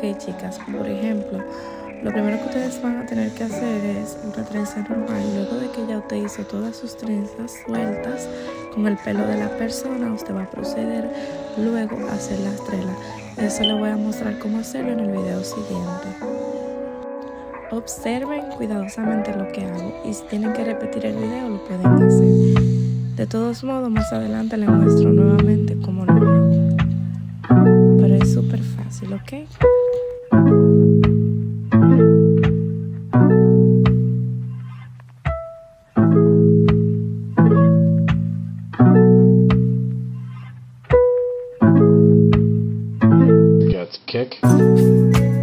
chicas, por ejemplo, lo primero que ustedes van a tener que hacer es una trenza normal. Luego de que ya usted hizo todas sus trenzas sueltas con el pelo de la persona, usted va a proceder luego a hacer las trelas. Eso le voy a mostrar cómo hacerlo en el video siguiente. Observen cuidadosamente lo que hago y si tienen que repetir el video lo pueden hacer. De todos modos, más adelante les muestro nuevamente cómo lo hago. Pero es súper fácil, ¿ok? Got the kick.